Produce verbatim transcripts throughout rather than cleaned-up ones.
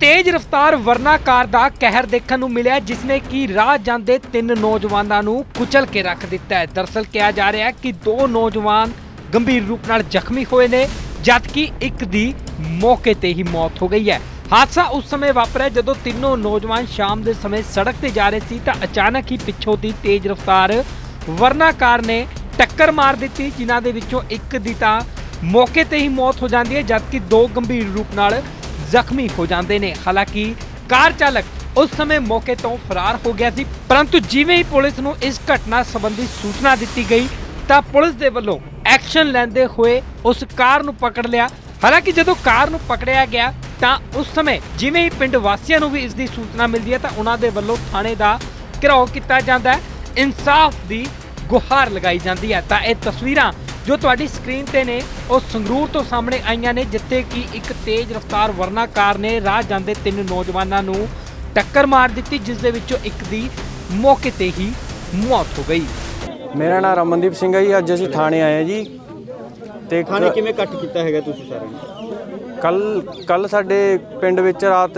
तेज रफ्तार Verna car दा कहर देखने को मिला, जिसने कि राह जांदे तीन नौजवानों नूं कुचल के रख दिता है। दरअसल कहा जा रहा है कि दो नौजवान गंभीर रूप नाल जख्मी हुए ने, जबकि एक दी मौके ते ही मौत हो गई है। हादसा उस समय वापरिया जदों तीनों नौजवान शाम के समय सड़क ते जा रहे सी तां अचानक ही पिछों दी तेज रफ्तार वरना कार ने टक्कर मार दी, जिन्हां दे विचों एक दी तां मौके ते ही मौत हो जाती है, जबकि दो गंभीर रूप नाल जख्मी हो जाते हैं। हालांकि कार चालक उस समय मौके तो फरार हो गया सी, परंतु जिवें ही पुलिस नूं इस घटना संबंधी सूचना दी गई तां पुलिस दे वल्लों एक्शन लैंदे हुए उस कार नूं पकड़ लिया। हालांकि जदों कार नूं पकड़िया गया तां उस समय जिवें ही पिंड वासियों नूं भी इसकी सूचना मिलती है तां उन्हां दे वल्लों थाणे दा घेराव किया जाता है, इंसाफ की गुहार लगाई जाती है। तां इह तस्वीरां जो तुहाडी स्क्रीन ते ने और संगरूर तो सामने आईयां ने, जिथे कि एक तेज रफ्तार वरना कार ने राह जांदे तीन नौजवानों नूं टक्कर मार दी, जिस दे विचों एक दी मौके ते ही मौत हो गई। मेरा नाम रमनदीप सिंह है जी। अज असीं थाणे आए जी ते थाणे किवें कट कीता हैगा तुसीं सारे? कल कल साडे पिंड विच रात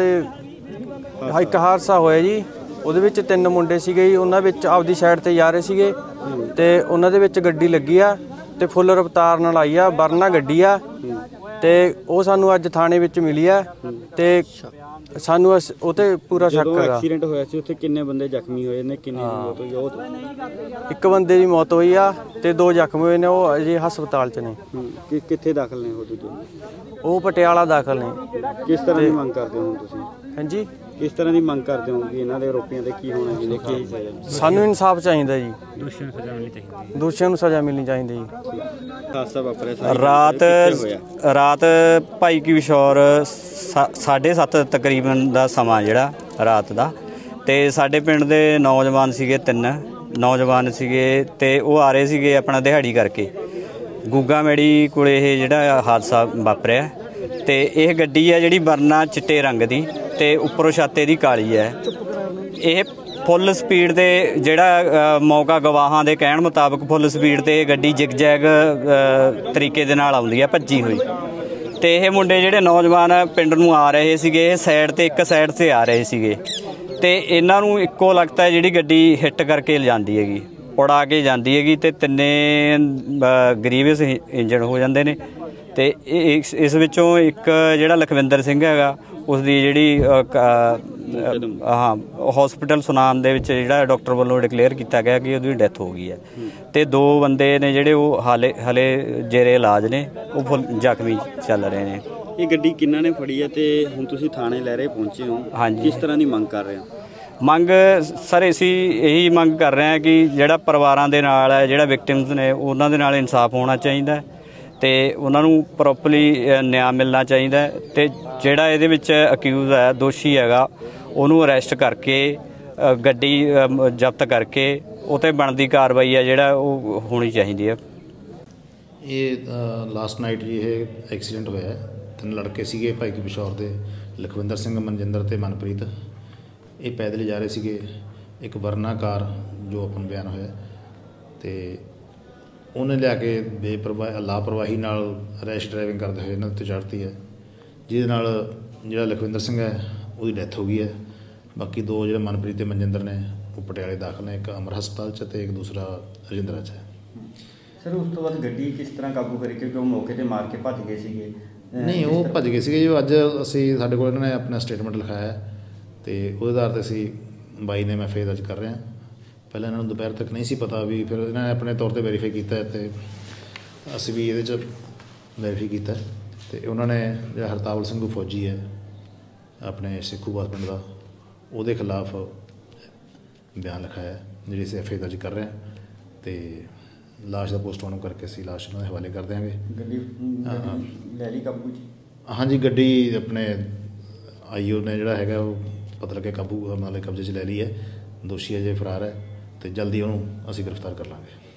एक हादसा होया जी। ਉਹਦੇ ਵਿੱਚ ਤਿੰਨ ਮੁੰਡੇ ਸੀਗੇ ਜੀ, ਉਹਨਾਂ ਵਿੱਚ ਆਪਦੀ ਸਾਈਡ ਤੇ ਜਾ ਰਹੇ ਸੀਗੇ ਤੇ ਉਹਨਾਂ ਦੇ ਵਿੱਚ ਗੱਡੀ ਲੱਗੀ ਆ ਤੇ ਫੁੱਲ ਰਫ਼ਤਾਰ ਨਾਲ ਆਈ ਆ, ਵਰਨਾ ਗੱਡੀ ਆ ਤੇ ਉਹ ਸਾਨੂੰ ਅੱਜ ਥਾਣੇ ਵਿੱਚ ਮਿਲੀ ਆ ਤੇ ਸਾਨੂੰ ਉਹ ਤੇ ਪੂਰਾ ਸ਼ੱਕ ਹੈਗਾ। ਐਕਸੀਡੈਂਟ ਹੋਇਆ ਸੀ ਉੱਥੇ ਕਿੰਨੇ ਬੰਦੇ ਜ਼ਖਮੀ ਹੋਏ ਨੇ, ਕਿੰਨੇ ਦੀ ਮੌਤ ਹੋਈ? ਉਹ ਇੱਕ ਬੰਦੇ ਦੀ ਮੌਤ ਹੋਈ ਆ ਤੇ ਦੋ ਜ਼ਖਮੀ ਹੋਏ ਨੇ, ਉਹ ਅਜੇ ਹਸਪਤਾਲ 'ਚ ਨੇ। ਕਿੱਥੇ ਦਾਖਲ ਨੇ ਉਹ ਦੂਜੇ? ਉਹ ਪਟਿਆਲਾ ਦਾਖਲ ਨੇ। ਕਿਸ ਤਰ੍ਹਾਂ ਦੀ ਮੰਗ ਕਰਦੇ ਹੋ ਤੁਸੀਂ? ਹਾਂਜੀ, किस तरह की मंग करते हो कि इन्हां दे आरोपियां ते की होना चाहिए, की सज़ा? सानू इंसाफ चाहिए जी, दोषियों नूं सज़ा मिलनी चाहिए, दोषियों नूं सज़ा मिलनी चाहिए जी। हादसा वापरिया रात रात भाई की विशौर साढ़े सत्त तकरीबन का समा जिहड़ा रात का, ते साडे पिंड दे नौजवान सीगे, तिन नौजवान सीगे ते वो आ रहे सीगे अपना दिहाड़ी करके। गुग्गा मेड़ी कोले ये जिहड़ा हादसा वापरिया ते यह गड्डी है जिहड़ी वरना चिट्टे रंग की ते उपरों छाते दी काली है। यह फुल स्पीड ते जिहड़ा मौका गवाहां दे कहण मुताबक फुल स्पीड ते गड्डी जिग जैग तरीके दे नाल आउंदी है भज्जी हुई। ते यह मुंडे जिहड़े नौजवान पिंड नूं आ रहे सीगे, साइड ते एक साइड से आ रहे सीगे ते इन्हां नूं इक्को लगता है जिहड़ी गड्डी हिट करके लिजांदी हैगी, उड़ा के जांदी हैगी ते तिन्ने गरीबस इंजन हो जांदे ने। ते इस इस विचों एक जिहड़ा लखविंदर सिंह हैगा उसकी जिहड़ी हाँ हॉस्पिटल सुनाम दे विच जिहड़ा डॉक्टर वालों डिकलेयर किया गया कि उसकी डैथ हो गई है। ते दो बंदे ने जिहड़े वो हाले हले जेरे इलाज ने, वो फुल जख्मी चल रहे हैं। ये गड्डी किन्ना ने फड़ी है ते हुण तुसीं थाणे लहरे पहुंचे हो? हाँ जी। किस तरह की मंग कर रहे हो? मंग सर असीं यही मंग कर रहे हैं कि जिहड़ा परिवारां दे नाल है, जिहड़ा विक्टिम्स ने उन्हां दे नाल इंसाफ होना चाहिए ते उन्हां नूं प्रॉपरली न्याय मिलना चाहिए ते जिहड़ा इहदे विच अक्यूज़ है, दोषी हैगा, उहनूं अरैसट करके गड्डी जब्त करके उते बनदी कार्रवाई है जिहड़ा वो होनी चाहिए है। ये लास्ट नाइट जी ये एक्सीडेंट होया है। तीन लड़के सीगे भाई की पिशौर दे, लखविंदर सिंह, मनजिंदर ते मनप्रीत। ये पैदल जा रहे सीगे, एक वरना कार जो अपन बयान होया ते उन्हें लिया के बेपरवाह लापरवाही नाल रैश ड्राइविंग करते हुए इन्हां ते चढ़ती है, जिहदे नाल जिहड़ा लखविंदर सिंह है उसकी डैथ हो गई है। बाकी दो जिहड़े मनप्रीत ते मनजिंदर ने वो पटियाले दाखल ने, एक अमर हस्पताल च ते एक दूसरा रजिंदरा च है। सर उस तो बाद गड्डी किस तरह काबू करी, क्योंकि वो मौके ते मार के भज गए सीगे? नहीं वो भज गए सीगे जो अज असीं साडे कोल इन्हां ने अपना स्टेटमेंट लिखाया है ते ਉਹਦੇ आधार ते असीं बाई ने एफ आई दर्ज कर रहे हैं। पहले इन्होंने दोपहर तक नहीं सी पता भी, फिर इन्होंने अपने तौर पर वेरीफाई किया तो असी भी ये वेरीफाई किया तो उन्होंने जो हरतावल सिंह फौजी है अपने सिखूबाद पिंड का, वो खिलाफ बयान लिखाया जी, अस एफ आई दर्ज कर रहे हैं तो लाश का पोस्टमार्टम करके असी लाश उन्होंने हवाले कर देंगे। हाँ जी, गड्डी अपने आई ओ ने जोड़ा है वो पता लगे काबू मतलब कब्जे च लै ली है। दोषी अजे फरार है तो जल्दी उन्होंने असी गिरफ्तार कर लाँगे।